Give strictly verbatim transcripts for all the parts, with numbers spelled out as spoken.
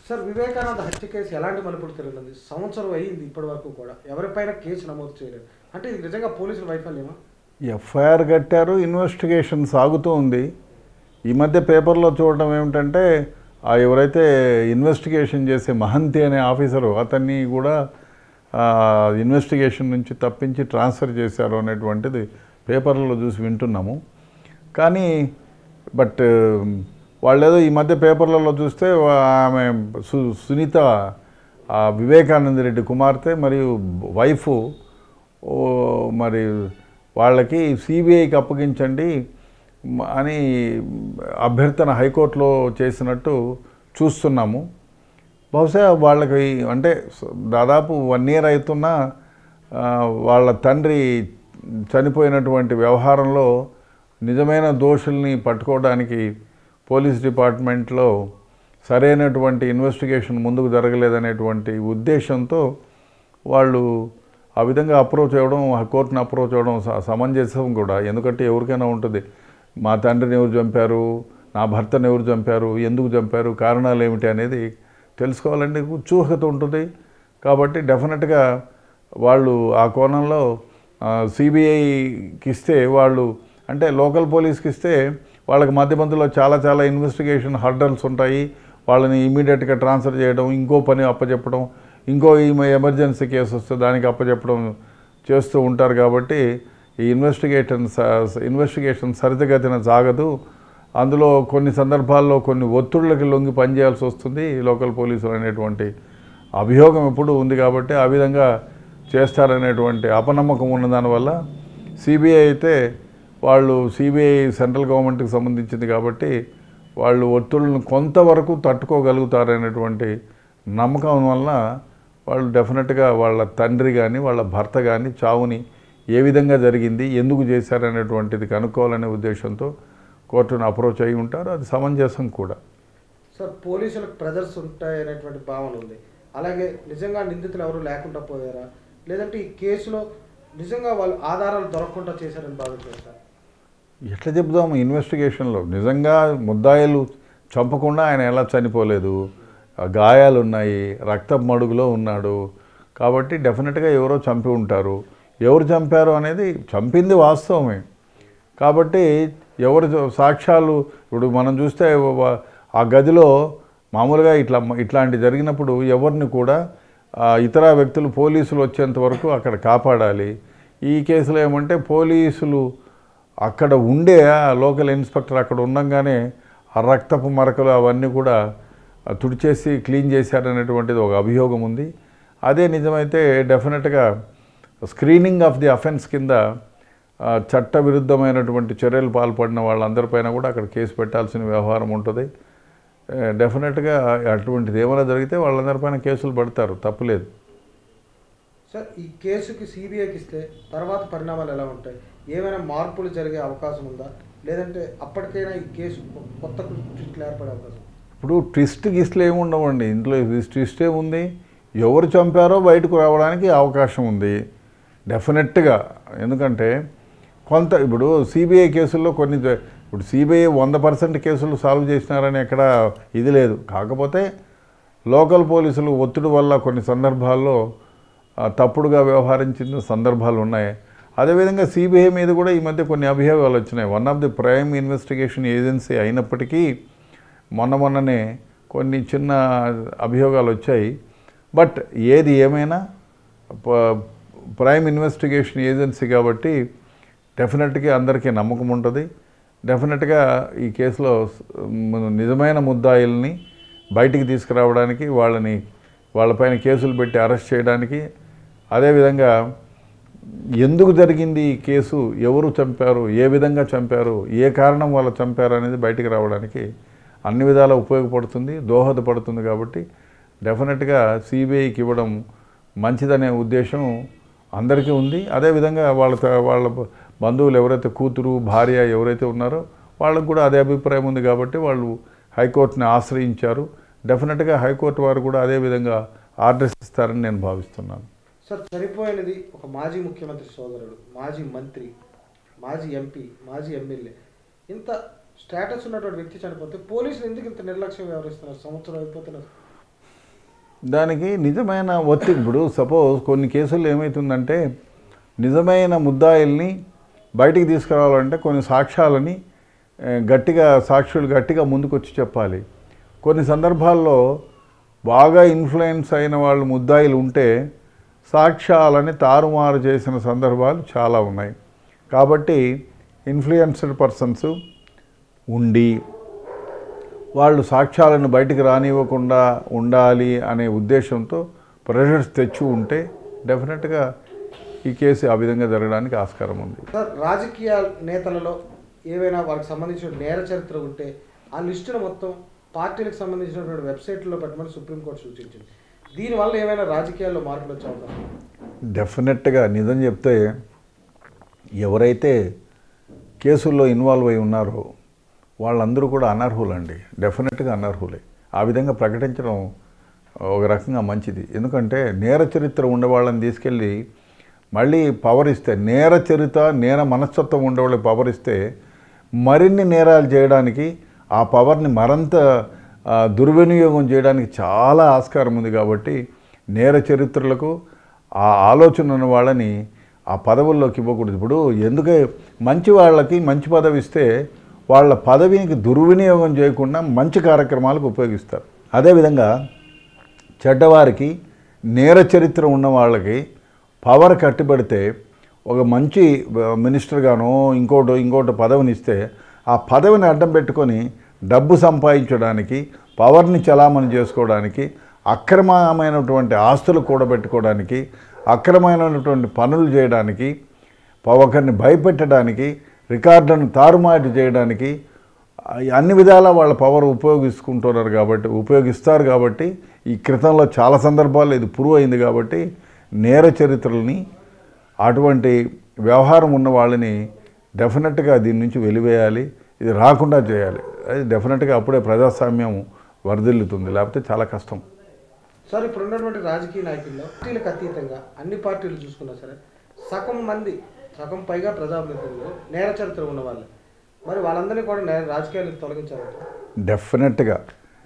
Sir Vivekananda హత్య case ఎలాంటి మలుపులు తిరిగింది? సంవత్సరం అయ్యింది ఇప్పటి వరకు కూడా ఎవరిపైన కేసు నమోదు చేయలేదు. అంటే ఇది నిజంగా పోలీసుల వైఫల్యమా? ఎఫ్ఐఆర్ కట్టారు, ఇన్వెస్టిగేషన్ సాగుతూ ఉంది. ఈ మధ్య పేపర్లో చూడడం ఏమిటంటే ఆ ఎవరైతే ఇన్వెస్టిగేషన్ చేసే మహంతి అనే ఆఫీసరు అతన్ని కూడా ఇన్వెస్టిగేషన్ నుంచి తప్పించి ట్రాన్స్ఫర్ చేశారు అనేటువంటిది పేపర్లలో చూసి వింటున్నాము. కానీ బట్ వాళ్ళేదో ఈ మధ్య పేపర్లలో చూస్తే ఆమె సు సునీత వివేకానంద రెడ్డి కుమార్తె మరియు వైఫ్ మరి వాళ్ళకి సిబిఐకి అప్పగించండి అని అభ్యర్థన హైకోర్టులో చేసినట్టు చూస్తున్నాము. బహుశా వాళ్ళకి అంటే దాదాపు వన్ ఇయర్ అవుతున్నా వాళ్ళ తండ్రి చనిపోయినటువంటి వ్యవహారంలో నిజమైన దోషుల్ని పట్టుకోవడానికి పోలీస్ డిపార్ట్మెంట్లో సరైనటువంటి ఇన్వెస్టిగేషన్ ముందుకు జరగలేదనేటువంటి ఉద్దేశంతో వాళ్ళు ఆ విధంగా అప్రోచ్ అవ్వడం, కోర్టును అప్రోచ్ అవ్వడం సమంజసం కూడా. ఎందుకంటే ఎవరికైనా ఉంటుంది, మా తండ్రిని ఎవరు చంపారు, నా భర్తను ఎవరు చంపారు, ఎందుకు చంపారు, కారణాలు ఏమిటి అనేది తెలుసుకోవాలంటే ఉత్సుకత ఉంటుంది. కాబట్టి డెఫినెట్గా వాళ్ళు ఆ కోణంలో సిబిఐకి ఇస్తే వాళ్ళు అంటే లోకల్ పోలీస్కి ఇస్తే వాళ్ళకి మధ్య మధ్యలో చాలా చాలా ఇన్వెస్టిగేషన్ హర్డల్స్ ఉంటాయి. వాళ్ళని ఇమీడియట్గా ట్రాన్స్ఫర్ చేయడం, ఇంకో పని అప్పచెప్పడం, ఇంకో ఈ ఎమర్జెన్సీ కేసు వస్తే దానికి అప్పచెప్పడం చేస్తూ ఉంటారు. కాబట్టి ఈ ఇన్వెస్టిగేషన్ ఇన్వెస్టిగేషన్ సరితగతిన సాగదు. అందులో కొన్ని సందర్భాల్లో కొన్ని ఒత్తిళ్ళకి లొంగి పనిచేయాల్సి వస్తుంది లోకల్ పోలీసులు అనేటువంటి అభియోగం ఎప్పుడు ఉంది. కాబట్టి ఆ విధంగా చేస్తారనేటువంటి అపనమ్మకం ఉన్న దానివల్ల సిబిఐ అయితే వాళ్ళు సిబిఐ సెంట్రల్ గవర్నమెంట్కి సంబంధించింది కాబట్టి వాళ్ళు ఒత్తిళ్ళను కొంతవరకు తట్టుకోగలుగుతారనేటువంటి నమ్మకం వల్ల వాళ్ళు డెఫినెట్గా వాళ్ళ తండ్రి కానీ వాళ్ళ భర్త కానీ చావుని ఏ విధంగా జరిగింది, ఎందుకు చేశారనేటువంటిది కనుక్కోవాలనే ఉద్దేశంతో కోర్టును అప్రోచ్ అయి ఉంటారు. అది సమంజసం కూడా. సార్ పోలీసులకు ప్రెజర్స్ ఉంటాయనేటువంటి భావన ఉంది. అలాగే నిజంగా నిందితులు ఎవరు లేకుండా పోయారా, లేదంటే ఈ కేసులో నిజంగా వాళ్ళు ఆధారాలు దొరకకుండా చేశారని భావించారు సార్? ఎట్లా చెప్దాము, ఇన్వెస్టిగేషన్లో నిజంగా ముద్దాయిలు చంపకుండా ఆయన ఎలా చనిపోలేదు, గాయాలు ఉన్నాయి, రక్తపు మడుగులో ఉన్నాడు. కాబట్టి డెఫినెట్గా ఎవరో చంపి ఉంటారు. ఎవరు చంపారు అనేది చంపింది వాస్తవమే. కాబట్టి ఎవరు సాక్ష్యాలు ఇప్పుడు మనం చూస్తే ఆ గదిలో మామూలుగా ఇట్లా ఇట్లాంటి జరిగినప్పుడు ఎవరిని కూడా ఇతర వ్యక్తులు పోలీసులు వచ్చేంత వరకు అక్కడ కాపాడాలి. ఈ కేసులో ఏమంటే పోలీసులు అక్కడ ఉండే లోకల్ ఇన్స్పెక్టర్ అక్కడ ఉండగానే ఆ రక్తపు మరకలు అవన్నీ కూడా తుడిచేసి క్లీన్ చేశారనేటువంటిది ఒక అభియోగం ఉంది. అదే నిజమైతే డెఫినెట్గా స్క్రీనింగ్ ఆఫ్ ది అఫెన్స్ కింద చట్టవిరుద్ధమైనటువంటి చర్యలు పాల్పడిన వాళ్ళందరిపైన కూడా అక్కడ కేసు పెట్టాల్సిన వ్యవహారం ఉంటుంది. డెఫినెట్గా అటువంటిది ఏమైనా జరిగితే వాళ్ళందరిపైన కేసులు పెడతారు, తప్పులేదు. సార్ ఈ కేసుకి సిబిఐకి ఇస్తే తర్వాత పరిణామాలు ఎలా ఉంటాయి? ఏమైనా మార్పులు జరిగే అవకాశం ఉందా, లేదంటే అప్పటికైనా ఈ కేసు కొత్త ట్విస్టులు ఏర్పడే అవకాశం? ఇప్పుడు ట్విస్ట్ గిస్ట్లు ఏమి ఉండవండి ఇందులో. ట్విస్ట్ ఏముంది, ఎవరు చంపారో బయటకు రావడానికి అవకాశం ఉంది డెఫినెట్గా. ఎందుకంటే కొంత ఇప్పుడు సిబిఐ కేసుల్లో కొన్ని ఇప్పుడు సిబిఐ వంద పర్సెంట్ కేసులు సాల్వ్ చేసినారని ఎక్కడ ఇది లేదు. కాకపోతే లోకల్ పోలీసులు ఒత్తిడి వల్ల కొన్ని సందర్భాల్లో తప్పుడుగా వ్యవహరించిన సందర్భాలు ఉన్నాయి. అదేవిధంగా సిబిఐ మీద కూడా ఈ మధ్య కొన్ని అభియోగాలు వచ్చినాయి. One of the prime investigation agency అయినప్పటికీ మొన్న మొన్ననే కొన్ని చిన్న అభియోగాలు వచ్చాయి. బట్ ఏది ఏమైనా ప్రైమ్ ఇన్వెస్టిగేషన్ ఏజెన్సీ కాబట్టి డెఫినెట్గా అందరికీ నమ్మకం ఉంటుంది. డెఫినెట్గా ఈ కేసులో నిజమైన ముద్దాయిల్ని బయటికి తీసుకురావడానికి, వాళ్ళని వాళ్ళపైన కేసులు పెట్టి అరెస్ట్ చేయడానికి, అదేవిధంగా ఎందుకు జరిగింది ఈ కేసు, ఎవరు చంపారు, ఏ విధంగా చంపారు, ఏ కారణం వల్ల చంపారు అనేది బయటికి రావడానికి అన్ని విధాలా ఉపయోగపడుతుంది, దోహదపడుతుంది. కాబట్టి డెఫినెట్గా సిబిఐకి ఇవ్వడం మంచిదనే ఉద్దేశం అందరికీ ఉంది. అదేవిధంగా వాళ్ళ వాళ్ళ బంధువులు ఎవరైతే కూతురు భార్య ఎవరైతే ఉన్నారో వాళ్ళకు కూడా అదే అభిప్రాయం ఉంది. కాబట్టి వాళ్ళు హైకోర్టుని ఆశ్రయించారు. డెఫినెట్గా హైకోర్టు వారు కూడా అదేవిధంగా ఆర్డర్స్ ఇస్తారని నేను భావిస్తున్నాను. సార్ చనిపోయినది ఒక మాజీ ముఖ్యమంత్రి సోదరుడు, మాజీ మంత్రి, మాజీ ఎంపీ, మాజీ ఎమ్మెల్యే, ఇంత స్టేటస్ ఉన్నటువంటి వ్యక్తి చనిపోతే పోలీసులు ఎందుకు ఇంత నిర్లక్ష్యం వ్యవహరిస్తున్నారు? సంవత్సరం అయిపోతున్నారు. దానికి నిజమైన ఒత్తిడి, ఇప్పుడు సపోజ్ కొన్ని కేసుల్లో ఏమవుతుందంటే నిజమైన ముద్దాయిల్ని బయటికి తీసుకురావాలంటే కొన్ని సాక్ష్యాలని గట్టిగా సాక్షులు గట్టిగా ముందుకొచ్చి చెప్పాలి. కొన్ని సందర్భాల్లో బాగా ఇన్ఫ్లుయెన్స్ అయిన వాళ్ళు ముద్దాయిలు ఉంటే సాక్ష్యాలని తారుమారు చేసిన సందర్భాలు చాలా ఉన్నాయి. కాబట్టి ఇన్ఫ్లుయెన్స్డ్ పర్సన్స్ ఉండి వాళ్ళు సాక్ష్యాలను బయటికి రానివ్వకుండా ఉండాలి అనే ఉద్దేశంతో ప్రెషర్స్ తెచ్చి ఉంటే డెఫినెట్గా ఈ కేసు ఆ విధంగా జరగడానికి ఆస్కారం ఉంది. సార్, రాజకీయ నేతలలో ఏవైనా వాళ్ళకి సంబంధించిన నేర చరిత్ర ఉంటే ఆ లిస్టును మొత్తం పార్టీలకు సంబంధించినటువంటి వెబ్సైట్లో పెట్టమని సుప్రీంకోర్టు సూచించింది. దీనివల్ల ఏమైనా రాజకీయాల్లో మార్పులు వచ్చే అవకాశం? డెఫినెట్గా నిజం చెప్తే ఎవరైతే కేసుల్లో ఇన్వాల్వ్ అయి ఉన్నారో వాళ్ళందరూ కూడా అనర్హులండి. డెఫినెట్గా అనర్హులే. ఆ విధంగా ప్రకటించడం ఒక రకంగా మంచిది. ఎందుకంటే నేర చరిత్ర ఉండేవాళ్ళని తీసుకెళ్ళి మళ్ళీ పవర్ ఇస్తే, నేర చరిత్ర నేర మనస్తత్వం ఉండేవాళ్ళకి పవర్ ఇస్తే మరిన్ని నేరాలు చేయడానికి, ఆ పవర్ని మరింత దుర్వినియోగం చేయడానికి చాలా ఆస్కారం ఉంది. కాబట్టి నేర చరిత్రలకు ఆ ఆలోచన ఉన్న వాళ్ళని ఆ పదవుల్లోకి ఇవ్వకూడదు. ఇప్పుడు ఎందుకే మంచి వాళ్ళకి మంచి పదవి ఇస్తే వాళ్ళ పదవికి దుర్వినియోగం చేయకుండా మంచి కార్యక్రమాలకు ఉపయోగిస్తారు. అదేవిధంగా చెడ్డవారికి నేర చరిత్ర ఉన్న వాళ్ళకి పవర్ కట్టుబడితే ఒక మంచి మినిస్టర్గానో ఇంకోటో ఇంకోటో పదవిని ఇస్తే ఆ పదవిని అడ్డం పెట్టుకొని డబ్బు సంపాదించడానికి, పవర్ని చలామణి చేసుకోవడానికి, అక్రమమైనటువంటి ఆస్తులు కూడబెట్టుకోవడానికి, అక్రమమైనటువంటి పనులు చేయడానికి, ఒకరిని భయపెట్టడానికి, రికార్డులను తారుమారు చేయడానికి అన్ని విధాలా వాళ్ళ పవర్ ఉపయోగించుకుంటున్నారు. కాబట్టి ఉపయోగిస్తారు కాబట్టి ఈ క్రితంలో చాలా సందర్భాల్లో ఇది ప్రూవ్ అయింది. కాబట్టి నేర చరిత్రలని, అటువంటి వ్యవహారం ఉన్న వాళ్ళని డెఫినెట్గా దీని నుంచి వెలివేయాలి. ఇది రాకుండా చేయాలి. అది డెఫినెట్గా అప్పుడే ప్రజాస్వామ్యం వర్ధిల్లుతుంది. లేకపోతే చాలా కష్టం. సార్, ఇప్పుడు ఉన్నటువంటి రాజకీయ నాయకుల్లో పార్టీలకు అతీతంగా అన్ని పార్టీలు చూసుకున్నా సరే సగం మంది, సగం పైగా ప్రజాప్రతినిధులు నేర చరిత్ర ఉన్నవాళ్ళు. మరి వాళ్ళందరినీ కూడా నేర రాజకీయాలకు తొలగించాలంటే? డెఫినెట్గా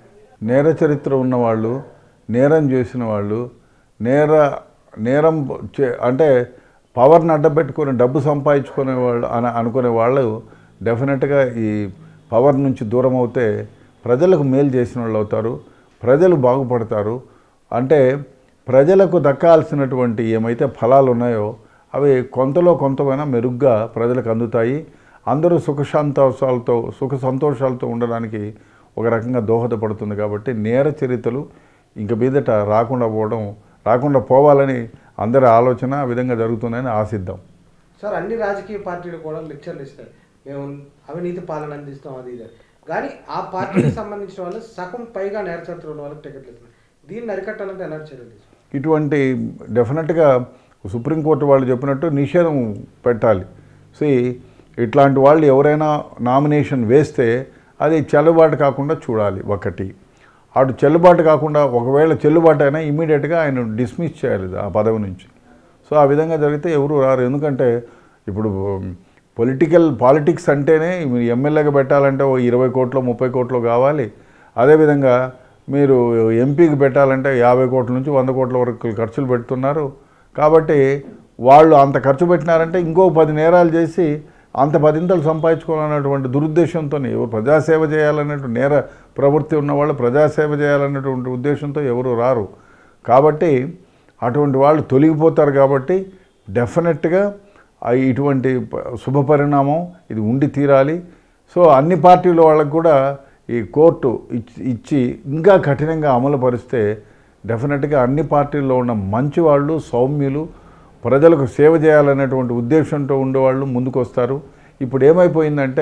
నేర చరిత్ర ఉన్నవాళ్ళు, నేరం చేసిన వాళ్ళు, నేర నేరం అంటే పవర్ని అడ్డపెట్టుకొని డబ్బు సంపాదించుకునే వాళ్ళు అని అనుకునే వాళ్ళు డెఫినెట్గా ఈ పవర్ నుంచి దూరం అవుతే ప్రజలకు మేలు చేసిన వాళ్ళు అవుతారు. ప్రజలు బాగుపడతారు. అంటే ప్రజలకు దక్కాల్సినటువంటి ఏమైతే ఫలాలు ఉన్నాయో అవి కొంతలో కొంతమైనా మెరుగ్గా ప్రజలకు అందుతాయి. అందరూ సుఖ సంతోషాలతో సుఖ సంతోషాలతో ఉండడానికి ఒక రకంగా దోహదపడుతుంది. కాబట్టి నేర చరిత్రలు ఇంక మీదట రాకుండా పోవడం రాకుండా పోవాలని అందరి ఆలోచన ఆ విధంగా జరుగుతుందని ఆశిద్దాం. సార్, అన్ని రాజకీయ పార్టీలు కూడా లెక్చర్లు ఇస్తాయి, మేము అవినీతి పాలన అందిస్తాం అది ఇది, కానీ ఆ పార్టీకి సంబంధించిన వాళ్ళు సగం పైగా నేర చరిత్ర ఉన్న వాళ్ళకి టికెట్లు ఇస్తున్నారు. దీన్ని అరికట్టాలంటే ఎలాంటి చర్యలు? ఇటువంటి డెఫినెట్గా సుప్రీంకోర్టు వాళ్ళు చెప్పినట్టు నిషేధం పెట్టాలి. సో ఇట్లాంటి వాళ్ళు ఎవరైనా నామినేషన్ వేస్తే అది చెల్లుబాటు కాకుండా చూడాలి. ఒకటి అటు చెల్లుబాటు కాకుండా ఒకవేళ చెల్లుబాటు అయినా ఇమీడియట్గా ఆయన డిస్మిస్ చేయాలి ఆ పదవి నుంచి. సో ఆ విధంగా జరిగితే ఎవరు రారు. ఎందుకంటే ఇప్పుడు పొలిటికల్ పాలిటిక్స్ అంటేనే ఎమ్మెల్యేగా పెట్టాలంటే ఓ ఇరవై కోట్లు ముప్పై కోట్లు కావాలి. అదేవిధంగా మీరు ఎంపీకి పెట్టాలంటే యాభై కోట్ల నుంచి వంద కోట్ల వరకు ఖర్చులు పెడుతున్నారు. కాబట్టి వాళ్ళు అంత ఖర్చు పెట్టినారంటే ఇంకో పది నేరాలు చేసి అంత పదింతలు సంపాదించుకోవాలన్నటువంటి దురుద్దేశంతో, ఎవరు ప్రజాసేవ చేయాలన్నటువంటి నేర ప్రవృత్తి ఉన్నవాళ్ళు ప్రజాసేవ చేయాలన్నటువంటి ఉద్దేశంతో ఎవరు రారు. కాబట్టి అటువంటి వాళ్ళు తొలగిపోతారు. కాబట్టి డెఫినెట్గా ఇటువంటి శుభ పరిణామం ఇది ఉండి తీరాలి. సో అన్ని పార్టీల వాళ్ళకు కూడా ఈ కోర్టు ఇచ్చి ఇంకా కఠినంగా అమలు పరిస్తే డెఫినెట్గా అన్ని పార్టీల్లో ఉన్న మంచి వాళ్ళు, సౌమ్యులు, ప్రజలకు సేవ చేయాలనేటువంటి ఉద్దేశంతో ఉండేవాళ్ళు ముందుకు వస్తారు. ఇప్పుడు ఏమైపోయిందంటే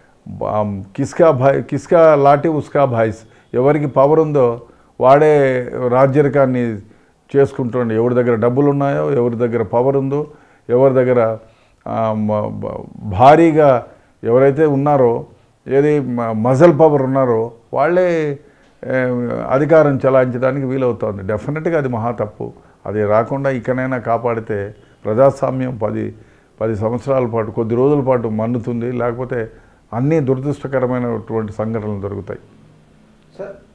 కిస్కా భాయ్ కిస్కా లాఠీ ఉస్కా భాయ్స్, ఎవరికి పవర్ ఉందో వాడే రాజ్యరికాన్ని చేసుకుంటుండే. ఎవరి దగ్గర డబ్బులు ఉన్నాయో, ఎవరి దగ్గర పవర్ ఉందో, ఎవరి దగ్గర భారీగా ఎవరైతే ఉన్నారో, ఏది మజల్ పవర్ ఉన్నారో వాళ్ళే అధికారం చలాయించడానికి వీలవుతుంది. డెఫినెట్గా అది మహా తప్పు. అది రాకుండా ఇకనైనా కాపాడితే ప్రజాస్వామ్యం పది పది సంవత్సరాల పాటు కొద్ది రోజుల పాటు మన్నుతుంది. లేకపోతే అన్నీ దురదృష్టకరమైనటువంటి సంఘటనలు జరుగుతాయి. సార్,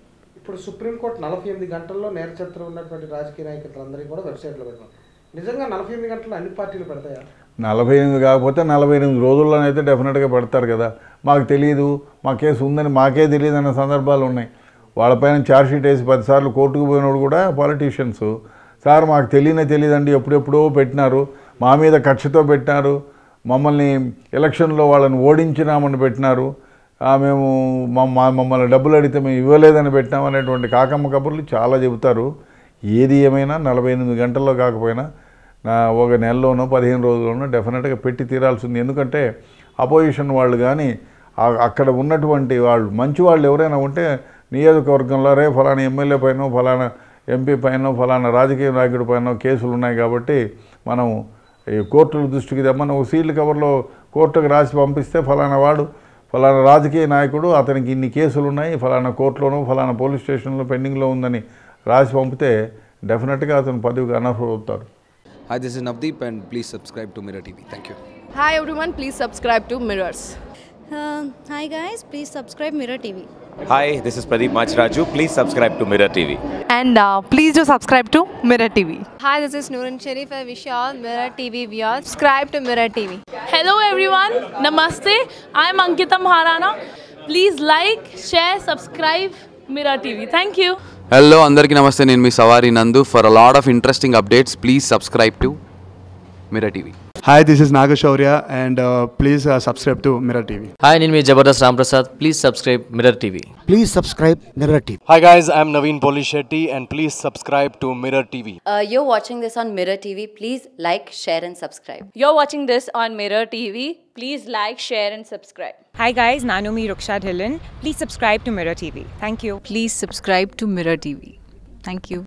ఇప్పుడు సుప్రీంకోర్టు నలభై ఎనిమిది గంటల్లో నేర చరిత్ర ఉన్నటువంటి రాజకీయ నాయకులందరికీ కూడా వెబ్సైట్లో పెట్టాం. నిజంగా నలభై ఎనిమిది గంటల్లో అన్ని పార్టీలు పెడతాయా? నలభై ఎనిమిది కాకపోతే నలభై ఎనిమిది రోజుల్లోనైతే డెఫినెట్గా పెడతారు కదా. మాకు తెలియదు, మా కేసు ఉందని మాకే తెలియదు అనే సందర్భాలు ఉన్నాయి. వాళ్ళపైన ఛార్జ్షీట్ వేసి పదిసార్లు కోర్టుకు పోయినోడు కూడా పాలిటీషియన్స్, సార్ మాకు తెలియనే తెలియదండి, ఎప్పుడెప్పుడో పెట్టినారు, మా మీద కక్షతో పెట్టినారు, మమ్మల్ని ఎలక్షన్లో వాళ్ళని ఓడించినామని పెట్టినారు, మేము మమ్మల్ని డబ్బులు అడిగితే మేము ఇవ్వలేదని పెట్టినాం అనేటువంటి కాకమ్మ కబుర్లు చాలా చెబుతారు. ఏది ఏమైనా నలభై ఎనిమిది గంటల్లో కాకపోయినా నా ఒక నెలలోనో పదిహేను రోజుల్లోనో డెఫినెట్గా పెట్టి తీరాల్సింది. ఎందుకంటే అపోజిషన్ వాళ్ళు కానీ అక్కడ ఉన్నటువంటి వాళ్ళు మంచి వాళ్ళు ఎవరైనా ఉంటే నియోజకవర్గంలో రే ఫలానా ఎమ్మెల్యే పైన ఫలానా ఎంపీ పైన ఫలానా రాజకీయ నాయకుడి పైన కేసులు ఉన్నాయి కాబట్టి మనం ఈ కోర్టుల దృష్టికి తెమ్మని ఒక సీల్డ్ కవర్లో కోర్టుకు రాసి పంపిస్తే ఫలానా వాడు ఫలానా రాజకీయ నాయకుడు అతనికి ఇన్ని కేసులు ఉన్నాయి ఫలానా కోర్టులోనూ ఫలానా పోలీస్ స్టేషన్లో పెండింగ్లో ఉందని రాసి పంపితే డెఫినెట్గా అతను పదవికి అనర్హులు అవుతారు. Hi, this is Navdeep and please subscribe to Mirror T V. Thank you. Hi everyone, please subscribe to Mirrors. Uh, hi guys, please subscribe Mirror T V. Hi, this is Pradeep Machraju. Please subscribe to Mirror T V. And uh, please do subscribe to Mirror T V. Hi, this is Noorun Sharif. I wish you all Mirror T V viewers subscribe to Mirror T V. Hello everyone, Namaste. I am Ankita Maharana. Please like, share, subscribe Mirror T V. Thank you. Hello, andarki namaste. Nenu mi Savari Nandu. For a lot of interesting updates, please subscribe to Mirror T V. Hi, this is Nagashaurya and uh, please uh, subscribe to Mirror T V. Hi, name is Jabardast Ramprasad. Please subscribe Mirror T V. Please subscribe Mirror T V. Hi guys, I am Naveen Polishetty and please subscribe to Mirror T V. Uh, you're watching this on Mirror T V. Please like, share and subscribe. You're watching this on Mirror T V. Please like, share and subscribe. Hi guys, Nanumi Ruksha Dhillon. Please subscribe to Mirror T V. Thank you. Please subscribe to Mirror T V. Thank you.